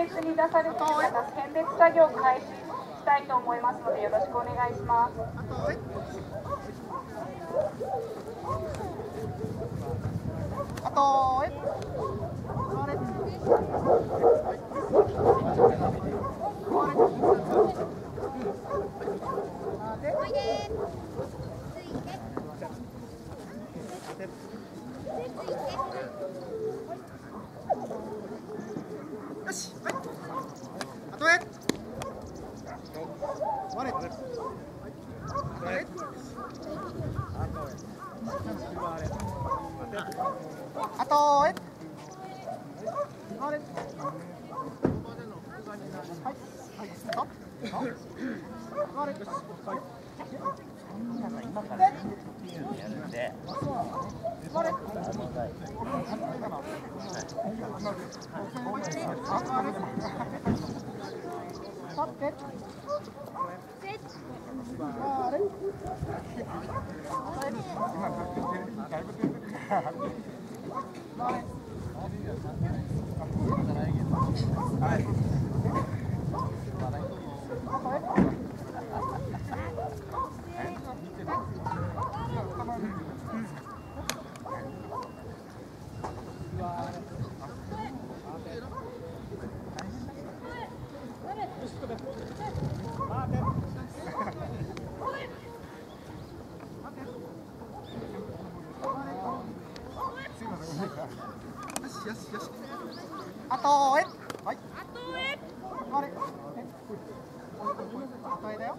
列に出されている方、選別作業を開始したいと思いますので、よろしくお願いします。 よし、はい。あとへ。我。あとへ。あとへ。我。はい。はい。ストップ。我。はい。 今からやるんで。 我。よしよし。あとへ。はい。あとへ。あれ。あとへだよ。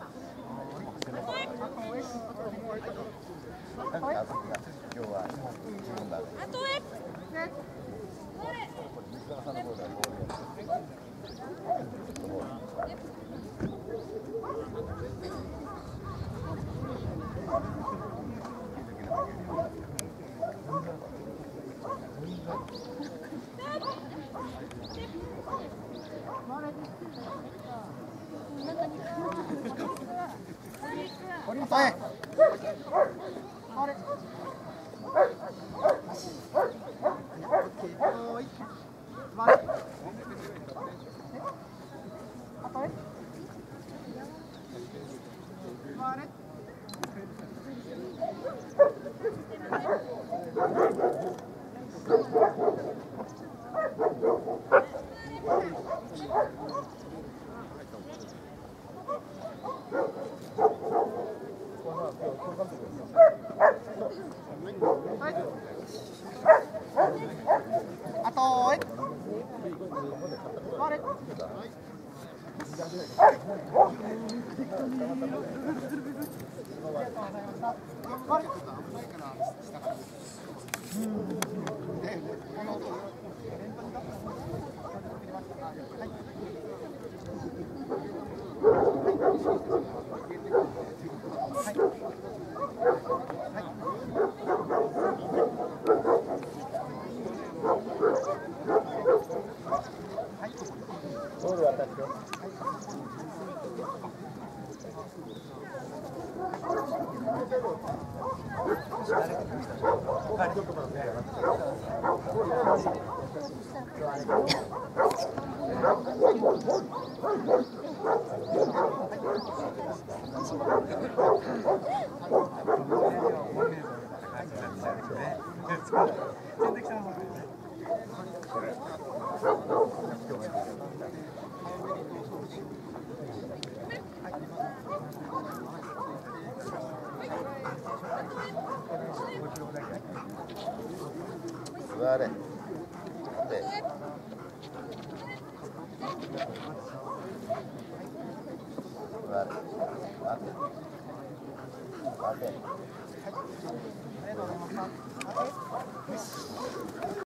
今日は自分だ。 あとへ。ね。 座れ。で。座れ。待て。待て。